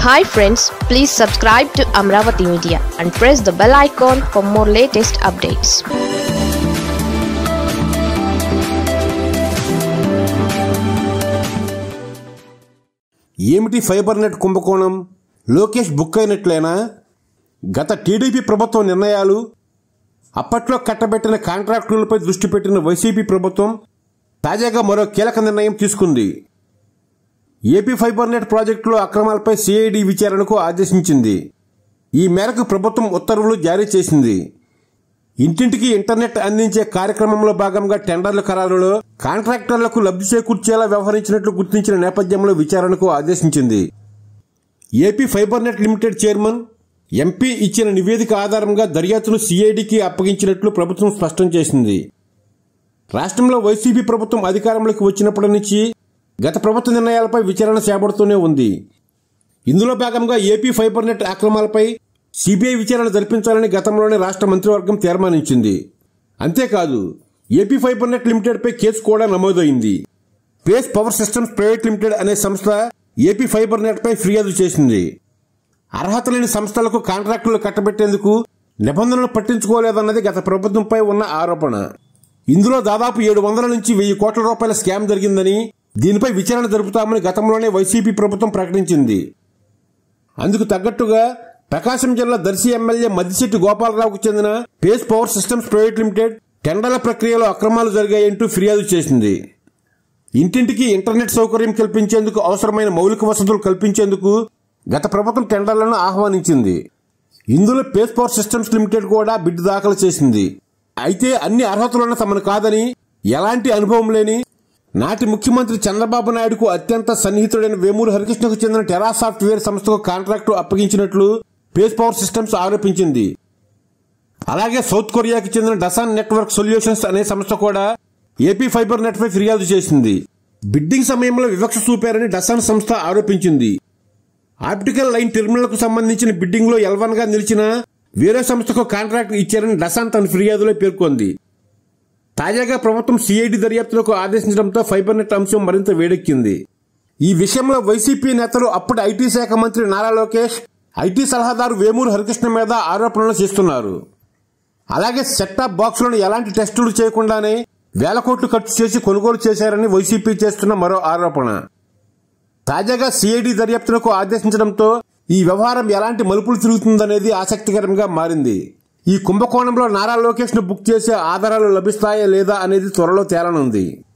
Hi friends, please subscribe to Amaravathi Media and press the bell icon for more latest updates. ఏమిటి fibernet కుంభకోణం? Lokesh book అయినట్లేనా? గత TDP ప్రభుత్వం నిర్ణయాలు, అప్పట్లో కట్టబెట్టిన కాంట్రాక్టులపై దృష్టి పెట్టిన వైసీపీ ప్రభుత్వం తాజాగా మరో కీలక నిర్ణయం తీసుకుంది. ఏపీ ఫైబర్నెట్ ప్రాజెక్టులో అక్రమాలపై CID విచారణకు ఆదేశించింది. ఈ మేరకు ప్రభుత్వం ఉత్తర్వులు జారీ చేసింది. ఇంటింటికి ఇంటర్నెట్ అందించే కార్యక్రమంలో భాగంగా టెండర్ల ఖరారులో కాంట్రాక్టర్లకు లబ్ధి చేకూర్చేలా వ్యవహరించినట్లు గుర్తించిన నేపథ్యంలో విచారణకు ఆదేశించింది. AP fibernet limited chairman MP ఇచ్చిన నివేదిక ఆధారంగా దర్యాప్తును CIDకి అప్పగించినట్లు ప్రభుత్వం స్పష్టం చేసింది. రాష్ట్రంలో వైసీపీ ప్రభుత్వం అధికారంలోకి వచ్చినప్పటి నుంచి గత ప్రభుత్వ నిర్ణయాలపై విచారణ చేపడుతూనే ఉంది. ఇందులో భాగంగా ఏపీ ఫైబర్నెట్ అక్రమాలపై CBI విచారణ జరిపించాలని గతంలోనే రాష్ట్ర మంత్రివర్గం తీర్మానించింది. అంతేకాదు ఏపీ ఫైబర్నెట్ లిమిటెడ్పై కేసు కూడా నమోదైంది. Pace power systems private limited అనే సంస్థ ఏపీ ఫైబర్నెట్పై ఫిర్యాదు చేసింది. అర్హత లేని సంస్థలకు కాంట్రాక్టులు కట్టబెట్టేందుకు నిబంధనలు పట్టించుకోలేదన్నది గత ప్రభుత్వంపై ఉన్న ఆరోపణ. ఇందులో దాదాపు 700 నుంచి 1000 కోట్ల రూపాయల స్కామ్ జరిగిందని, దీనిపై విచారణ జరుపుతామని గతంలోనే వైసీపీ ప్రభుత్వం ప్రకటించింది. అందుకు తగ్గట్టుగా ప్రకాశం జిల్లా దర్శి ఎమ్మెల్యే మద్దిశెట్టి గోపాలరావుకు చెందిన pace power systems private limited టెండర్ల ప్రక్రియలో అక్రమాలు జరిగాయంటూ ఫిర్యాదు చేసింది. ఇంటింటికి ఇంటర్నెట్ సౌకర్యం కల్పించేందుకు అవసరమైన మౌలిక వసతులు కల్పించేందుకు గత ప్రభుత్వం టెండర్లను ఆహ్వానించింది. ఇందులో పేస్ పవర్ సిస్టమ్స్ లిమిటెడ్ కూడా బిడ్ దాఖలు చేసింది. అయితే అన్ని అర్హతలున్న తమను కాదని, ఎలాంటి అనుభవం లేని నాటి ముఖ్యమంత్రి చంద్రబాబు నాయుడుకు అత్యంత సన్నిహితుడైన వేమూరు హరికృష్ణకు చెందిన టెరా సాఫ్ట్వేర్ సంస్థకు కాంట్రాక్టు అప్పగించినట్లు పేస్ పవర్ సిస్టమ్స్ ఆరోపించింది. అలాగే సౌత్ కొరియాకి చెందిన డసాన్ నెట్వర్క్ సొల్యూషన్స్ అనే సంస్థ కూడా ఏపీ ఫైబర్ నెట్ పై ఫిర్యాదు చేసింది. బిడ్డింగ్ సమయంలో వివక్ష చూపారని డసాన్ సంస్థ ఆరోపించింది. ఆప్టికల్ లైన్ టెర్మినల్ కు సంబంధించిన బిడ్డింగ్ లో L1 గా నిలిచిన వేరే సంస్థకు కాంట్రాక్ట్ ఇచ్చారని డసాన్ తన ఫిర్యాదులో పేర్కొంది. తాజాగా ప్రభుత్వం CID దర్యాప్తులకు ఆదేశించడంతో ఫైబర్నెట్ అంశం మరింత వేడెక్కింది. ఈ విషయంలో వైసీపీ నేతలు అప్పటి IT శాఖ మంత్రి నారా లోకేష్, IT సలహాదారు వేమూరు హరికృష్ణ మీద ఆరోపణలు చేస్తున్నారు. అలాగే సెట్ టాప్ బాక్సులను ఎలాంటి టెస్టులు చేయకుండానే వేల కోట్లు ఖర్చు చేసి కొనుగోలు చేశారని వైసీపీ చేస్తున్న మరో ఆరోపణ. తాజాగా CID దర్యాప్తులకు ఆదేశించడంతో ఈ వ్యవహారం ఎలాంటి మలుపులు తిరుగుతుందనేది ఆసక్తికరంగా మారింది. ఈ కుంభకోణంలో నారా లోకేష్ ను బుక్ చేసే ఆధారాలు లభిస్తాయా లేదా అనేది త్వరలో తేలనుంది.